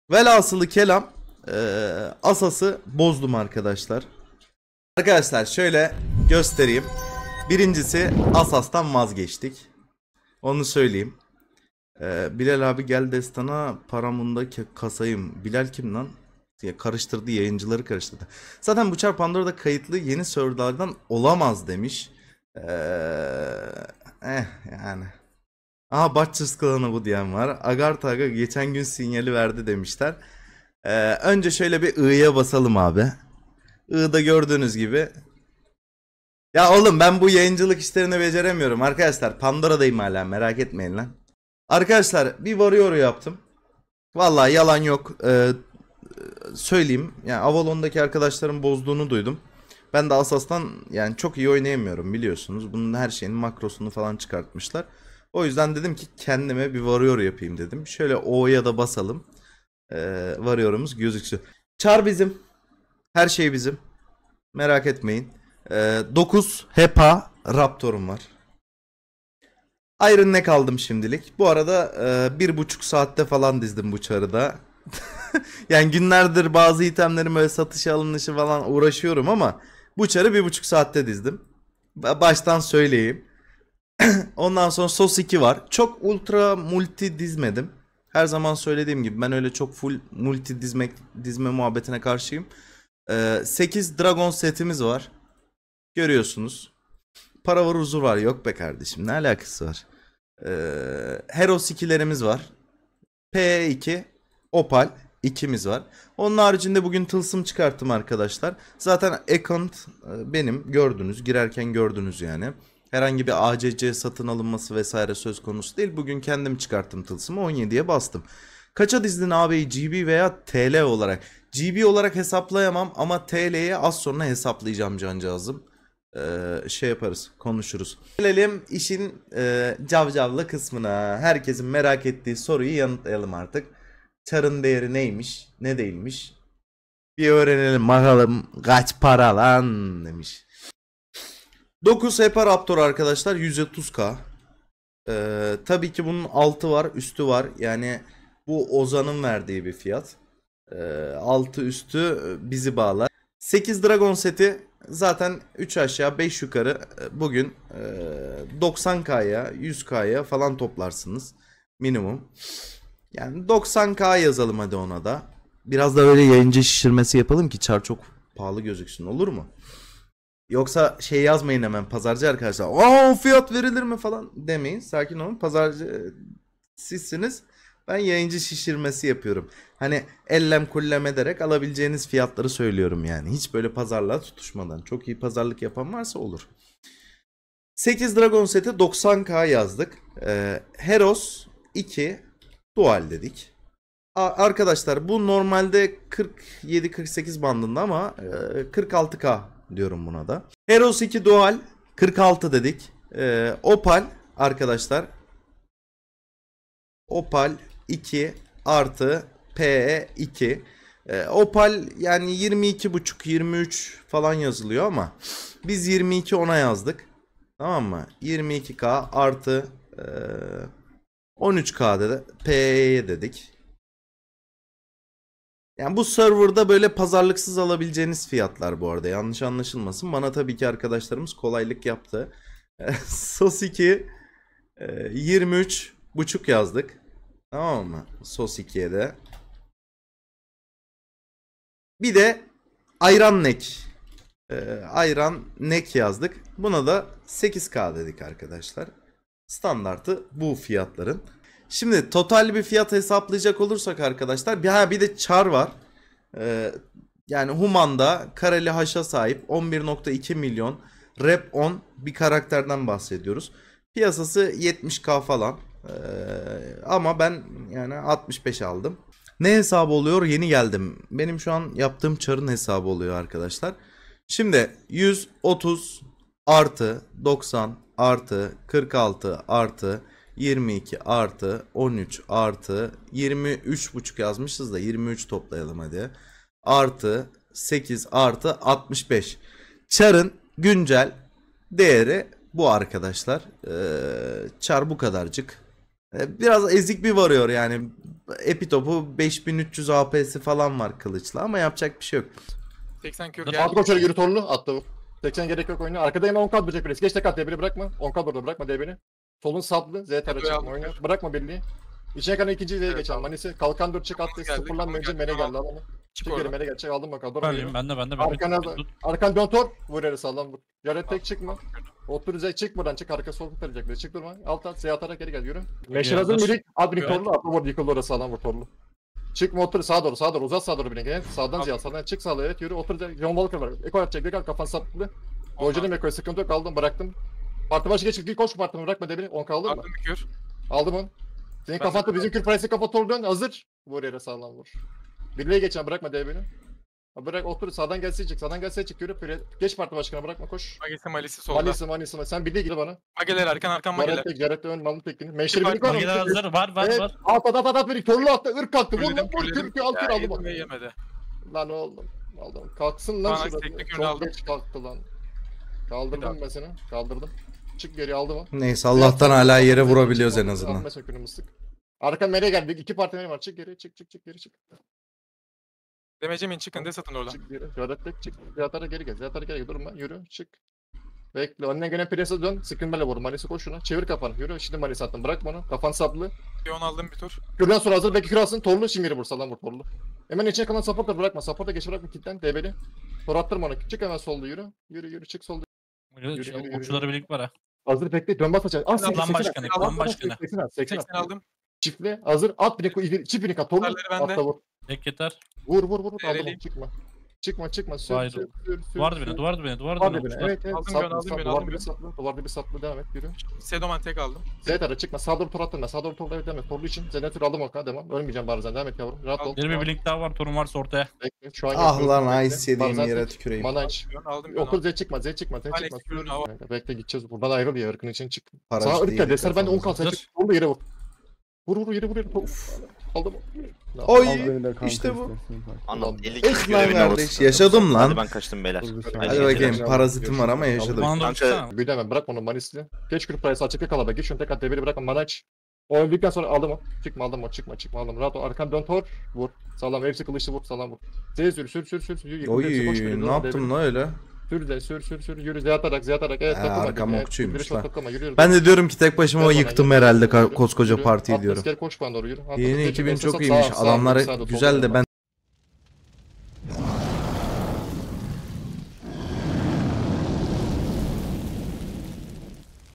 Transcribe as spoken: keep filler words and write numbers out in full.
Velhasılı kelam e, Asas'ı bozdum arkadaşlar. Arkadaşlar şöyle göstereyim. Birincisi Asas'tan vazgeçtik. Onu söyleyeyim. Ee, Bilal abi gel destana paramında kasayım. Bilal kim lan? Ya karıştırdı, yayıncıları karıştırdı. Zaten bu çar Pandora'da kayıtlı yeni serverlardan olamaz demiş. Ee, eh yani. Aha Butchers klanı bu diyen var. Agartha aga geçen gün sinyali verdi demişler. Ee, önce şöyle bir I'ya basalım abi. I'da gördüğünüz gibi. Ya oğlum ben bu yayıncılık işlerini beceremiyorum arkadaşlar. Pandora'dayım hala, merak etmeyin lan. Arkadaşlar bir Warrior yaptım. Vallahi yalan yok. Ee, söyleyeyim. Yani Avalon'daki arkadaşlarım bozduğunu duydum. Ben de Asas'tan yani çok iyi oynayamıyorum biliyorsunuz. Bunun her şeyin makrosunu falan çıkartmışlar. O yüzden dedim ki kendime bir Warrior yapayım dedim. Şöyle O'ya da basalım. Ee, Warrior'umuz gözüksün. Char bizim. Her şey bizim. Merak etmeyin. Ee, dokuz Hepa Raptor'um var. Iron Neck aldım şimdilik. Bu arada e, bir buçuk saatte falan dizdim bu çarı da. Yani günlerdir bazı itemlerin böyle satışa alınışı falan uğraşıyorum ama bu çarı bir buçuk saatte dizdim. Baştan söyleyeyim. Ondan sonra Sos iki var. Çok ultra multi dizmedim. Her zaman söylediğim gibi ben öyle çok full multi dizmek, dizme muhabbetine karşıyım. Ee, sekiz Dragon setimiz var. Görüyorsunuz. Para var, huzur var. Yok be kardeşim, ne alakası var? Ee, Heros ikilerimiz var. P iki Opal ikimiz var. Onun haricinde bugün tılsım çıkarttım arkadaşlar. Zaten account benim, gördünüz. Girerken gördünüz yani. Herhangi bir A C C satın alınması vesaire söz konusu değil. Bugün kendim çıkarttım tılsımı, on yediye bastım. Kaça dizdin abi, G B veya T L olarak? G B olarak hesaplayamam ama T L'ye az sonra hesaplayacağım cancağızım. Ee, şey yaparız, konuşuruz. Gelelim işin e, cavcavlı kısmına. Herkesin merak ettiği soruyu yanıtlayalım artık. Çarın değeri neymiş, ne değilmiş? Bir öğrenelim bakalım, kaç para lan demiş. dokuz Hepa Raptor arkadaşlar, yüz otuz K. Ee, tabii ki bunun altı var, üstü var. Yani bu Ozan'ın verdiği bir fiyat. Ee, altı üstü bizi bağlar. sekiz Dragon seti zaten üç aşağı beş yukarı bugün doksan K'ya yüz K'ya falan toplarsınız minimum. Yani doksan K yazalım hadi ona da. Biraz da böyle yayıncı şişirmesi yapalım ki çar çok pahalı gözüksün, olur mu? Yoksa şey yazmayın hemen pazarcı arkadaşlar. Aa fiyat verilir mi falan demeyin. Sakin olun. Pazarcı sizsiniz. Ben yayıncı şişirmesi yapıyorum. Hani ellem kullem ederek alabileceğiniz fiyatları söylüyorum yani. Hiç böyle pazarlığa tutuşmadan. Çok iyi pazarlık yapan varsa olur. sekiz Dragon seti doksan K yazdık. Ee, Heros iki Dual dedik. A- arkadaşlar bu normalde kırk yedi kırk sekiz bandında ama e, kırk altı K diyorum buna da. Heros iki Dual kırk altı dedik. Ee, Opal arkadaşlar. Opal iki artı P iki. Ee, Opal yani yirmi iki buçuk yirmi üç falan yazılıyor ama biz yirmi iki ona yazdık. Tamam mı? yirmi iki K artı e, on üç K'da da P'ye dedik. Yani bu serverda böyle pazarlıksız alabileceğiniz fiyatlar bu arada. Yanlış anlaşılmasın. Bana tabii ki arkadaşlarımız kolaylık yaptı. Sos iki yirmi üç buçuk yazdık. Tamam mı? Sos ikiye de. Bir de ayran nek. Ee, ayran nek yazdık. Buna da sekiz K dedik arkadaşlar. Standartı bu fiyatların. Şimdi total bir fiyat hesaplayacak olursak arkadaşlar. Bir, ha, bir de çar var. Ee, yani Human'da kareli haşa sahip on bir nokta iki milyon. Rep on bir karakterden bahsediyoruz. Piyasası yetmiş K falan. Ee, ama ben yani altmış beş aldım. Ne hesabı oluyor? Yeni geldim. Benim şu an yaptığım çarın hesabı oluyor arkadaşlar. Şimdi yüz otuz artı doksan artı kırk altı artı yirmi iki artı on üç artı yirmi üç buçuk yazmışız da yirmi üç toplayalım hadi. Artı sekiz artı altmış beş. Çarın güncel değeri bu arkadaşlar. Ee, çar bu kadarcık. E, Biraz ezik bir varıyor yani. Epitop'u beş bin üç yüz A P'si falan var kılıçla ama yapacak bir şey yok. seksen kür Dur, geldi. At koçları yürü torlu attı bu. seksen gerek yok oyunu. Arkada hemen on kaldı böcek birisi. Geç tek at D biri bırakma. on kaldı orada bırakma D biri. Solun saplı. Z tara çıkma aldım. oyna. Bırakma birliği. İçine kalan ikinci Z'ye Evet, geçen. aldım. Manisi. Kalkan dur çık attı. Kalkan geldi, Sıfırlan önce kalkan mene geldi, geldi adamı. Çık Çık geri oradan. mene gel. Çek aldım bakalım. Dur Süperliyim, bakayım. bende bende bende. Arkana Tut, tut. arkan dön tor. Vur yere sağlam vur. Yaret tek çıkma. Otur Z çık buradan çık. Arka sol kurtaracak. Çık durma. Alt at. Z atarak geri gel yürü. Meşer hazır hazır. mirik. Admin Evet. torlu. Atla vur yıkıldı orası sağlam vur torlu. Çıkma otur sağa doğru sağa doğru uzat sağa doğru bir gel. Sağdan ziya sağdan çık sağa evet yürü otur. John Walker var. Eko atacak bir kal kafan saplı. Hocanın Eko'ya sıkıntı yok aldım bıraktım. Parti başı geç bir koş partimi bırakma debini on kaldı mı? Aldım bir kür. Aldım onu. Senin Ben kafatta de- bizim kür parası kafa tor dön hazır. Vur yere sağlam vur. Birliğe geçen bırakma debini. Ha, bırak otur sağdan gelse çık sağdan gelse çık yürü. Pire. Geç parti başkanı bırakma koş. Magesi malisi solda. Malisi malisi sen birliğe gir bana. Mageler arkan arkan mageler. Garette Garette ön malın tekini. Meşleri Süper, birlik var mı? Mageler hazır, var var Evet. var. At at at at at birlik torlu attı ırk kalktı. Vur Kürledim vur vur kür kürledim. kür al kür Ya, aldım. yedim ve yemedi. Lan oğlum. Aldım. Kalksın lan Bana şurada. teknik ürünü Çok aldım. geç kalktı lan. Kaldırdım dakika. ben seni. Kaldırdım. Çık geri aldım o. Neyse Allah'tan hala yere vurabiliyoruz en Aldım azından. mesela kürümü sık. Arka mele geldi. İki parti mele var. Çık geri çık çık çık geri çık. Demecemin çıkın de satın oradan. Çık geri. Yarat tek çık. Ziyatara geri gel. Ziyatara geri gel. Durma. Yürü. Çık. Bekle. Önüne gelen prese dön. Sıkın böyle vur. Malisi koş şuna. Çevir kafanı. Yürü. Şimdi malisi attım. Bırakma onu. Kafan saplı. Bir on aldım bir tur. Kürden sonra hazır. Belki kür alsın. Torlu. Şimdi vur. Sağlam vur. Torlu. Hemen içine kalan supportları bırakma. Support'a geç bırakma. Kilitlen. Debeli. Tor attırma onu. Çık hemen solda yürü. Yürü yürü. Çık solda. Yürü, yürü, yürü, Okçuları birlik var ha. Hazır bekle. Dön bas açar. Az Lan seksen, başkanı, seksen, lan seksen, başkanı. seksen, seksen, seksen aldım. Çiftle. Hazır. At bir ileri. Çift binik at. Torlu. Kurtarları bende. Atla vur. Tek yeter. Vur vur vur. Aldım Nereliyim? onu. Çıkma. Çıkma çıkma. Sür Vay sür be. sür sür. Duvar sür. dibine, duvar dibine, duvar Duvar dibine. dibine. okçular. Evet evet. Aldım Saplı, ben, aldım saplı. ben, Duvar aldım dibi ben. saplı. Duvar dibi saplı. Devam et. Yürü. Sedoman tek aldım. Zeytara çıkma. Sağ doğru tur attırma. Sağ doğru tur evet devam et. Torlu için. Zenetür aldım o kadar. Devam. Ölmeyeceğim bazen. Devam et yavrum. Rahat ol. Geri bir blink daha var, torun varsa ortaya. Bekle. Şu an Ah yapıyorum. lan Bekle. ice yediğim Bazen yere tek- tüküreyim. Mana iç. Aldım bir Okul on. Z çıkma, Z çıkma, Z Alex çıkma. Kürün Sür. hava. Bekle gideceğiz. Buradan ayrıl ya, ırkın için çık. Paraş Sağ ırk değil ya, deser ben de on kafamıza. kalsa çık. Onu da yere vur. Vur vur yere vur yere. Aldım. Oy Al beni de kanka işte bu. istersen bak. Anam Ulan. elli Eh kişi lan görevini kardeş, alırsın. yaşadım lan. Hadi ben kaçtım beyler. Dur, dur, sen- Hadi Hadi bakayım geçelim. parazitim var ama yaşadım. Bana doğru Kanka- çıksana. Büyüdemem bırak onu manisli. Geç kürüp parası açıkta kalaba. Geç şunu tekrar deviri bırakma mana aç. O öldükten sonra aldım o. Çıkma aldım o. Çıkma çıkma aldım. Rahat ol. Arkan dön tor. Vur. Sağlam. Hepsi kılıçlı vur. Sağlam vur. Z sür sür sür sür. sür. Yıkıl, Oy hepsi koş, yürü, ne dur, yaptım devir. lan öyle? Sür de sür sür sür. Yürü Z atarak Z atarak. Evet Ha, takılma. arkam Evet, okçuymuş yürü, çok lan. takılma, yürü, yürü. Ben de diyorum ki tek başıma Yürü, yıktım yürü, herhalde yürü, ka- yürü. koskoca Yürü. partiyi At, diyorum. asker koş bana doğru yürü. At, Yeni at, ekibin at, çok sağ, iyiymiş. sağ, Adamları sağ, sağ, güzel de sol, ben